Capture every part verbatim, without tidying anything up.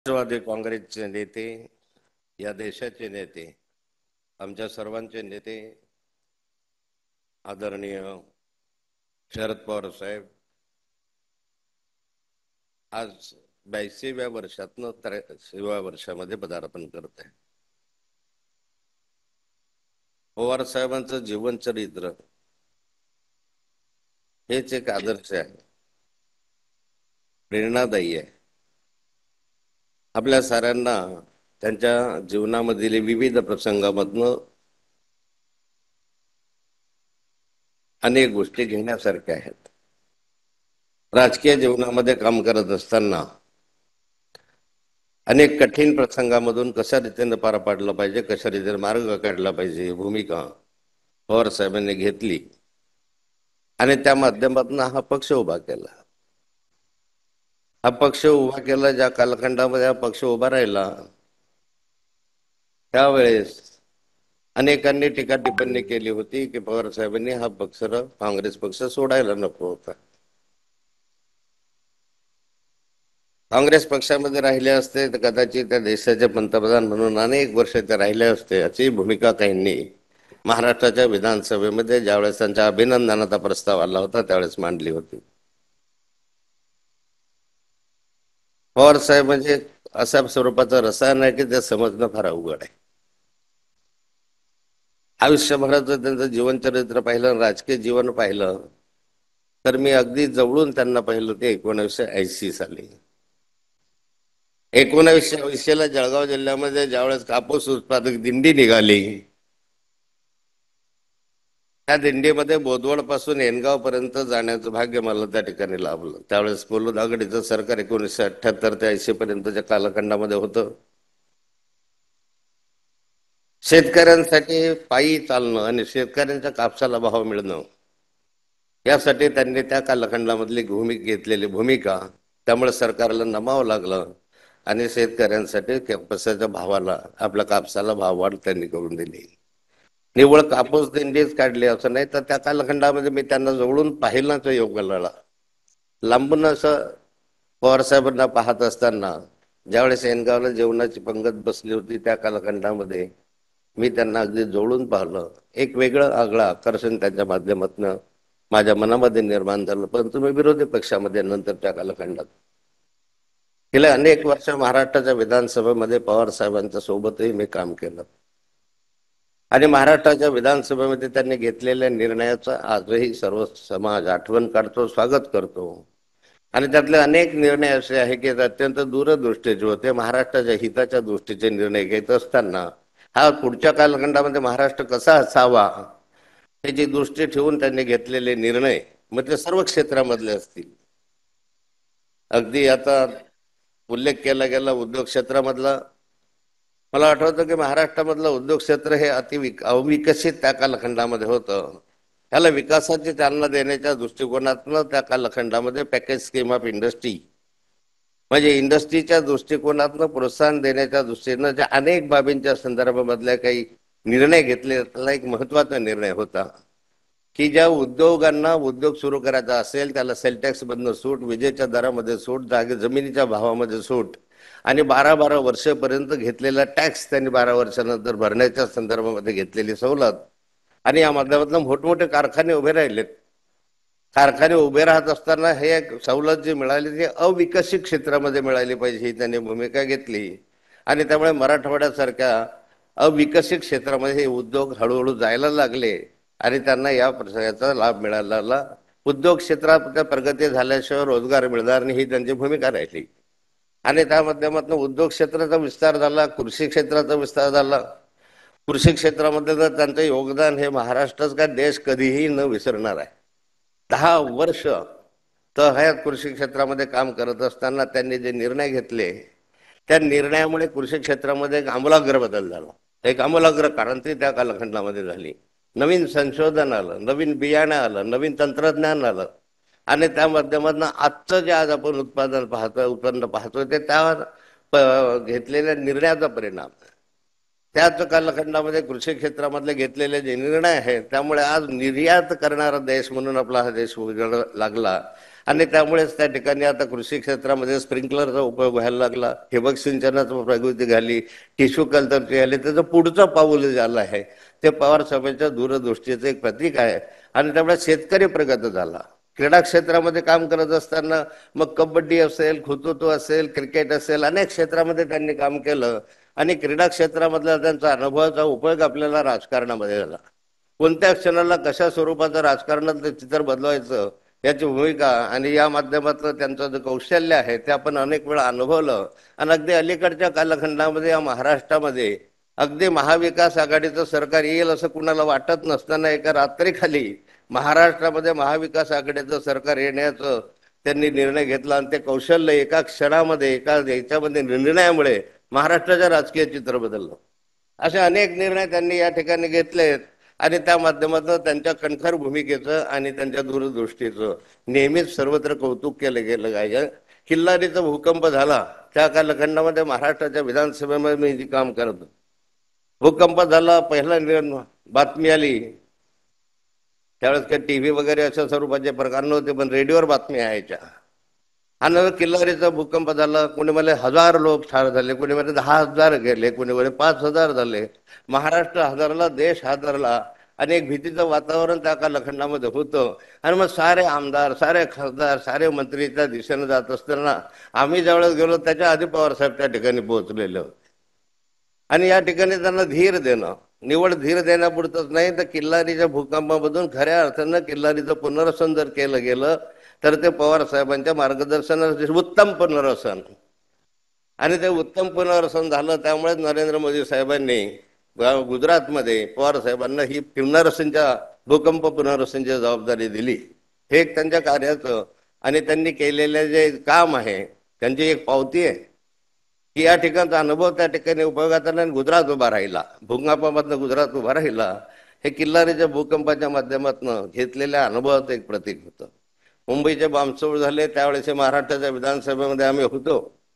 राष्ट्रवादी काँग्रेसचे नेते, या देशाचे नेते, आमच्या सर्वांचे नेते आदरणीय शरद पवार साहेब आज ब्याऐंशीव्या वर्षातनं त्र्याऐंशीव्या वर्षामध्ये पदार्पण करत आहे. पवार साहेबांचं जीवनचरित्र हेच एक आदर्श आहे, प्रेरणादायी आहे. आपल्या साऱ्यांना त्यांच्या जीवनामधील विविध प्रसंगामधनं अनेक गोष्टी घेण्यासारख्या आहेत. राजकीय जीवनामध्ये काम करत असताना अनेक कठीण प्रसंगामधून कशा रीतीने पार पाडलं पाहिजे, कशा रीतीने मार्ग काढला पाहिजे, भूमिका पवार साहेबांनी घेतली आणि त्या माध्यमातून हा पक्ष उभा केला. हा पक्ष उभा केला ज्या कालखंडामध्ये हा पक्ष उभा राहिला त्यावेळेस अनेकांनी टीका टिप्पणी केली होती की पवार साहेबांनी हा पक्ष काँग्रेस पक्ष सोडायला नको होता. काँग्रेस पक्षामध्ये राहिले असते तर कदाचित त्या देशाचे पंतप्रधान म्हणून अनेक वर्ष ते राहिले असते, अशी भूमिका काहींनी महाराष्ट्राच्या विधानसभेमध्ये ज्यावेळेस त्यांच्या अभिनंदनाचा प्रस्ताव आला होता त्यावेळेस मांडली होती. पवार साहेब म्हणजे अशा स्वरूपाचं रसायन आहे की ते समजणं फार अवघड आहे. आयुष्यभराचं त्यांचं जीवनचरित्र पाहिलं, राजकीय जीवन पाहिलं तर मी अगदी जवळून त्यांना पाहिलं ते एकोणीसशे ऐंशी साली. एकोणीसशे ऐंशी ला जळगाव जिल्ह्यामध्ये ज्यावेळेस कापूस उत्पादक दिंडी निघाली, त्या दिंडीमध्ये बोदवड पासून एनगाव पर्यंत जाण्याचं भाग्य मला त्या ठिकाणी लाभलं. त्यावेळेस कोल्हद आघाडीचं सरकार एकोणीसशे अठ्ठ्याहत्तर ते ऐंशी पर्यंतच्या कालखंडामध्ये होतं. शेतकऱ्यांसाठी पायी चालणं आणि शेतकऱ्यांच्या कापसाला भाव मिळणं यासाठी त्यांनी त्या कालखंडामधली भूमिका घेतलेली भूमिका, त्यामुळे सरकारला नमावं लागलं आणि शेतकऱ्यांसाठी कापसाच्या भावाला, आपल्या कापसाला भाव वाढ त्यांनी करून दिली. निव्वळ कापूस दिंडीच काढली असं नाही, तर त्या कालखंडामध्ये मी त्यांना जवळून पाहिल्याचं योग आला. लांबून असं पवार साहेबांना पाहत असताना ज्यावेळेस एनगावला जेवणाची पंगत बसली होती त्या कालखंडामध्ये मी त्यांना अगदी जवळून पाहिलं. एक वेगळं आगळं आकर्षण त्यांच्या माध्यमातून माझ्या मनामध्ये निर्माण झालं. परंतु मी विरोधी पक्षामध्ये नंतर त्या कालखंडात गेल्या अनेक वर्ष महाराष्ट्राच्या विधानसभेमध्ये पवार साहेबांच्या सोबतही मी काम केलं आणि महाराष्ट्राच्या विधानसभेमध्ये त्यांनी घेतलेल्या निर्णयाचं आजही सर्व समाज आठवण काढतो, स्वागत करतो. आणि त्यातले अनेक निर्णय असे आहे की अत्यंत दूरदृष्टीचे होते. महाराष्ट्राच्या हिताच्या दृष्टीचे निर्णय घेत असताना हा पुढच्या कालखंडामध्ये महाराष्ट्र कसा असावा याची दृष्टी ठेवून त्यांनी घेतलेले निर्णय मग ते सर्व क्षेत्रामधले असतील. अगदी आता उल्लेख केला गेला उद्योग क्षेत्रामधला, मला आठवतं की महाराष्ट्रामधलं उद्योग क्षेत्र हे अति अविकसित त्या कालखंडामध्ये होतं. त्याला विकासाची चालना देण्याच्या दृष्टिकोनातून त्या कालखंडामध्ये पॅकेज स्कीम ऑफ इंडस्ट्री म्हणजे इंडस्ट्रीच्या दृष्टिकोनातून प्रोत्साहन देण्याच्या दृष्टीनं ज्या अनेक बाबींच्या संदर्भामधल्या काही निर्णय घेतले, त्याला एक महत्वाचा निर्णय होता की ज्या उद्योगांना उद्योग सुरू करायचा असेल त्याला सेल टॅक्स मधनं सूट, विजेच्या दरामध्ये सूट, जागे जमिनीच्या भावामध्ये सूट आणि बारा बारा वर्षापर्यंत घेतलेला टॅक्स त्यांनी बारा वर्षानंतर भरण्याच्या संदर्भामध्ये घेतलेली सवलत आणि या माध्यमातून मोठमोठे कारखाने उभे राहिलेत. कारखाने उभे राहत असताना हे एक सवलत जी मिळाली ती अविकसित क्षेत्रामध्ये मिळाली पाहिजे ही त्यांनी भूमिका घेतली आणि त्यामुळे मराठवाड्यासारख्या अविकसित क्षेत्रामध्ये हे उद्योग हळूहळू जायला लागले आणि त्यांना या प्रसंगाचा लाभ मिळाला. उद्योग क्षेत्रात प्रगती झाल्याशिवाय रोजगार मिळणार नाही ही त्यांची भूमिका राहिली आणि त्या माध्यमातून उद्योग क्षेत्राचा विस्तार झाला, कृषी क्षेत्राचा विस्तार झाला. कृषी क्षेत्रामध्ये तर त्यांचं योगदान हे महाराष्ट्राचा का देश कधीही न विसरणार आहे. दहा वर्ष तर ह्या कृषी क्षेत्रामध्ये काम करत असताना त्यांनी जे निर्णय घेतले त्या निर्णयामुळे कृषी क्षेत्रामध्ये एक आमूलाग्र बदल झाला, एक आमूलाग्र क्रांती त्या कालखंडामध्ये झाली. नवीन संशोधन आलं, नवीन बियाणं आलं, नवीन तंत्रज्ञान आलं आणि त्या माध्यमातून आजचं जे आज आपण उत्पादन पाहतोय, उत्पन्न पाहतोय ते त्या घेतलेल्या निर्णयाचा परिणाम. त्याच कालखंडामध्ये कृषी क्षेत्रामधले घेतलेले जे निर्णय आहेत त्यामुळे आज निर्यात करणारा देश म्हणून आपला हा देश उजळू लागला आणि त्यामुळेच त्या ठिकाणी आता कृषी क्षेत्रामध्ये स्प्रिंकलरचा उपयोग व्हायला लागला, ठिबक सिंचनाचा प्रगती झाली, टिश्यू कल्चरची आली. त्याचं पुढचं पाऊल झालं आहे ते पवार साहेबांच्या दूरदृष्टीचं एक प्रतीक आहे. आणि त्यामुळे शेतकरी प्रगत झाला. क्रीडा क्षेत्रामध्ये काम करत असताना मग कबड्डी असेल, खुतुतू असेल, क्रिकेट असेल, अनेक क्षेत्रामध्ये त्यांनी काम केलं. आणि क्रीडा क्षेत्रामधला त्यांचा अनुभवाचा उपयोग आपल्याला राजकारणामध्ये झाला. कोणत्या क्षणाला कशा स्वरूपाचं राजकारणातलं चित्र बदलवायचं याची भूमिका आणि या माध्यमातलं त्यांचं जे कौशल्य आहे ते आपण अनेक वेळा अनुभवलं. आणि अगदी अलीकडच्या कालखंडामध्ये या महाराष्ट्रामध्ये अगदी महाविकास आघाडीचं सरकार येईल असं कुणाला वाटत नसताना एका रात्रीखाली महाराष्ट्रामध्ये महाविकास आघाडीचं सरकार येण्याचं त्यांनी निर्णय घेतला. आणि ते कौशल्य एका क्षणामध्ये एका याच्यामध्ये निर्णयामुळे महाराष्ट्राचं राजकीय चित्र बदललं. असे अनेक निर्णय त्यांनी या ठिकाणी घेतलेत. आणि त्या माध्यमातून त्यांच्या कणखर भूमिकेचं आणि त्यांच्या दूरदृष्टीचं नेहमीच सर्वत्र कौतुक केलं गेलं आहे. किल्लारीचा भूकंप झाला त्या कालखंडामध्ये महाराष्ट्राच्या विधानसभेमध्ये मी जे काम करत, भूकंप झाला, पहिला बातमी आली त्यावेळेस काही टीव्ही वगैरे अशा स्वरूपाचे प्रकार नव्हते, पण रेडिओवर बातमी यायच्या. आणि किल्लारीचा भूकंप झाला, कोणी म्हणे हजार लोक ठार झाले, कोणी म्हणे दहा हजार गेले, कोणी म्हणे पाच हजार झाले. महाराष्ट्र हादरला, देश हादरला आणि एक भीतीचं वातावरण त्या कालखंडामध्ये होतं. आणि मग सारे आमदार, सारे खासदार, सारे मंत्री त्या दिशेने जात असताना आम्ही ज्यावेळेस गेलो त्याच्या आधी पवारसाहेब त्या ठिकाणी पोहोचलेले होते. आणि या ठिकाणी त्यांना धीर देणं, निवड धीर देण्यापुरतंच नाही तर किल्लारीच्या भूकंपामधून खऱ्या अर्थानं किल्लारीचं पुनर्वसन जर केलं गेलं तर ते पवार साहेबांच्या मार्गदर्शनाचे उत्तम पुनर्वसन. आणि ते उत्तम पुनर्वसन झालं. त्यामुळेच नरेंद्र मोदी साहेबांनी गुजरातमध्ये पवार साहेबांना ही पुनर्वसनच्या भूकंप पुनर्वसनची जबाबदारी दिली. हे एक त्यांच्या कार्याचं आणि त्यांनी केलेले जे काम आहे त्यांची एक पावती आहे की या ठिकाणचा अनुभव त्या ठिकाणी उपयोगात आला आणि गुजरात उभा राहिला, भूकंपामधनं गुजरात उभा राहिला. हे किल्लारीच्या भूकंपाच्या माध्यमातून घेतलेल्या अनुभवाचं एक प्रतीक होतं. मुंबईचे बॉम्बस्फोट झाले त्यावेळेस महाराष्ट्राच्या विधानसभेमध्ये आम्ही होतो.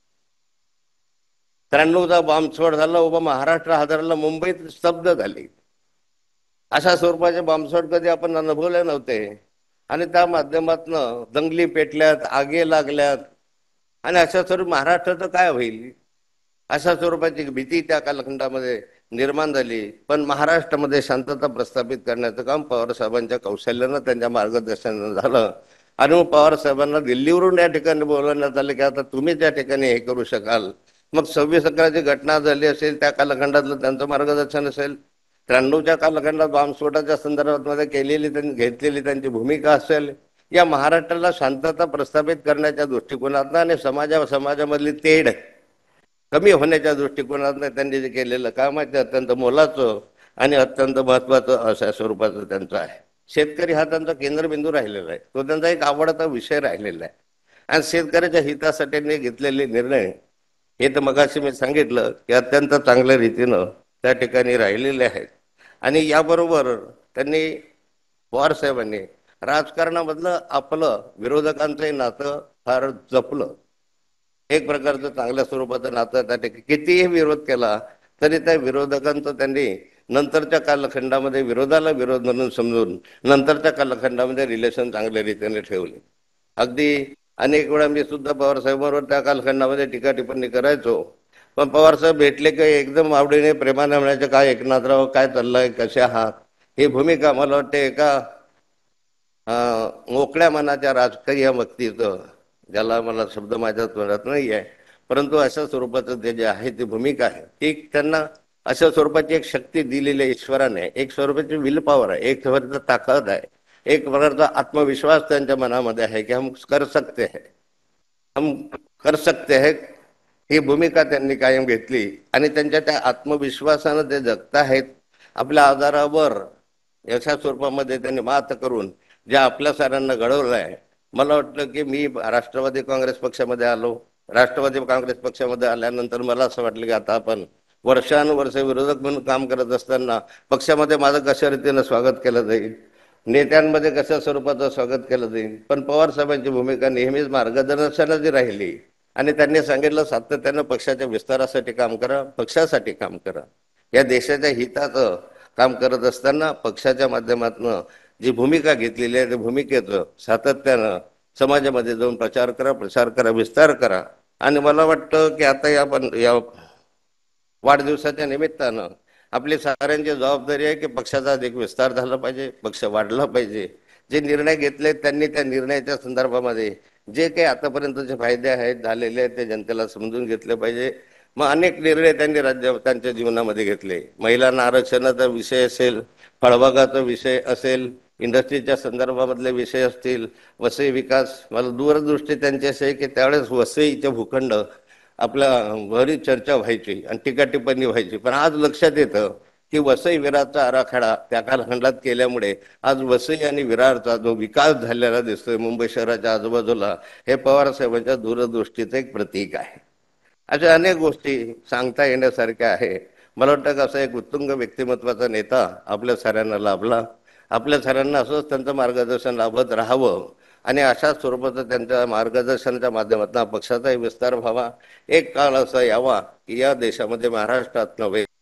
त्र्याण्णवचा बॉम्बस्फोट झाला, उभा महाराष्ट्र हादरला, मुंबईत स्तब्ध झाली. अशा स्वरूपाचे बॉम्बस्फोट कधी आपण अनुभवले नव्हते. आणि त्या माध्यमातून दंगली पेटल्यात, आगे लागल्यात. आणि अशा स्वरूप महाराष्ट्राचं काय होईल अशा स्वरूपाची भीती त्या कालखंडामध्ये निर्माण झाली. पण महाराष्ट्रामध्ये शांतता प्रस्थापित करण्याचं काम पवार साहेबांच्या कौशल्यानं, त्यांच्या मार्गदर्शनानं झालं. आणि मग पवार साहेबांना दिल्लीवरून या ठिकाणी बोलवण्यात आलं की आता तुम्ही त्या ठिकाणी हे करू शकाल. मग सव्वीस अकराची घटना झाली असेल त्या कालखंडातलं त्यांचं मार्गदर्शन असेल, त्र्याण्णवच्या कालखंडात बॉम्बस्फोटाच्या संदर्भात केलेली त्यांनी घेतलेली त्यांची भूमिका असेल, या महाराष्ट्राला शांतता प्रस्थापित करण्याच्या दृष्टिकोनातनं आणि समाजा समाजामधली तेढ कमी होण्याच्या दृष्टिकोनातनं त्यांनी जे केलेलं काम आहे ते अत्यंत मोलाचं आणि अत्यंत महत्वाचं अशा स्वरूपाचं त्यांचं आहे. शेतकरी हा त्यांचा केंद्रबिंदू राहिलेला आहे, तो त्यांचा एक आवडता विषय राहिलेला आहे. आणि शेतकऱ्याच्या हितासाठी घेतलेले निर्णय हे तर मगाशी मी सांगितलं की अत्यंत चांगल्या रीतीनं त्या ठिकाणी राहिलेले आहेत. आणि याबरोबर त्यांनी पवार साहेबांनी राजकारणामधलं आपलं विरोधकांचंही नातं फार जपलं. एक प्रकारचं चांगल्या स्वरूपाचं नातं त्या ठिकाणी कितीही विरोध केला तरी त्या विरोधकांचं त्यांनी नंतरच्या कालखंडामध्ये विरोधाला विरोध म्हणून समजून नंतरच्या कालखंडामध्ये रिलेशन चांगल्या रीतीने ठेवले. अगदी अनेक वेळा मी सुद्धा पवार साहेबांवर त्या कालखंडामध्ये टीका टिप्पणी करायचो. पण पवार साहेब भेटले की एकदम आवडीने प्रेमाने म्हणायचे काय एकनाथराव काय चाललंय, कसे आहात. ही भूमिका मला वाटते एका मोकळ्या मनाच्या राजकीय व्यक्तीचं, ज्याला मला शब्द माझ्यात मिळत नाही आहे, परंतु अशा स्वरूपाचं ते जे आहे ती भूमिका आहे ती त्यांना अशा स्वरूपाची एक शक्ती दिलेली आहे ईश्वराने. एक स्वरूपाची विल पॉवर आहे, एक स्वरूपाची ताकद आहे, एक प्रकारचा आत्मविश्वास त्यांच्या मनामध्ये आहे की हम कर सकते हैं, हम कर सकते हैं. ही भूमिका त्यांनी कायम घेतली आणि त्यांच्या त्या आत्मविश्वासानं ते जगत आहेत. आपल्या आजारावर अशा स्वरूपामध्ये त्यांनी मात करून ज्या आपल्या साऱ्यांना घडवलं आहे. मला वाटलं की मी राष्ट्रवादी काँग्रेस पक्षामध्ये आलो. राष्ट्रवादी काँग्रेस पक्षामध्ये आल्यानंतर मला असं वाटलं की आता आपण वर्षानुवर्ष विरोधक म्हणून काम करत असताना पक्षामध्ये माझं कशा रीतीनं स्वागत केलं जाईल, नेत्यांमध्ये कशा स्वरूपाचं स्वागत केलं जाईल. पण पवार साहेबांची भूमिका नेहमीच मार्गदर्शनाची राहिली आणि त्यांनी सांगितलं सातत्यानं पक्षाच्या विस्तारासाठी काम करा, पक्षासाठी काम करा. या देशाच्या हिताचं काम करत असताना पक्षाच्या माध्यमातून जी भूमिका घेतलेली आहे त्या भूमिकेचं सातत्यानं समाजामध्ये जाऊन प्रचार करा, प्रसार करा, विस्तार करा. आणि मला वाटतं की आता या पण या वाढदिवसाच्या निमित्तानं आपली साऱ्यांची जबाबदारी आहे की पक्षाचा अधिक विस्तार झाला पाहिजे, पक्ष वाढला पाहिजे. जे निर्णय घेतले त्यांनी त्या निर्णयाच्या संदर्भामध्ये जे काही आतापर्यंतचे फायदे आहेत झालेले आहेत ते जनतेला समजून घेतले पाहिजे. मग अनेक निर्णय त्यांनी राज्य त्यांच्या जीवनामध्ये घेतले. महिलांना आरक्षणाचा विषय असेल, फळबागाचा विषय असेल, इंडस्ट्रीच्या संदर्भामधले विषय असतील, वसई विकास. मला दूरदृष्टी त्यांची अशी आहे की त्यावेळेस वसईच्या भूखंड आपल्या बरीच चर्चा व्हायची आणि टीका टिप्पणी व्हायची. पण आज लक्षात येतं की वसई विरारचा आराखडा त्या कालखंडात केल्यामुळे आज वसई आणि विरारचा जो विकास झालेला दिसतोय मुंबई शहराच्या आजूबाजूला, हे पवार साहेबांच्या दूरदृष्टीचं एक प्रतीक आहे. अशा अनेक गोष्टी सांगता येण्यासारख्या आहे. मला वाटतं कसं एक उत्तुंग व्यक्तिमत्वाचा नेता आपल्या साऱ्यांना लाभला. आपल्या साऱ्यांना असंच त्यांचं मार्गदर्शन लाभत राहावं आणि अशा स्वरूपाचं त्यांच्या मार्गदर्शनाच्या माध्यमातून पक्षाचाही विस्तार व्हावा. एक काळ असा यावा की या देशामध्ये महाराष्ट्रात नव्हे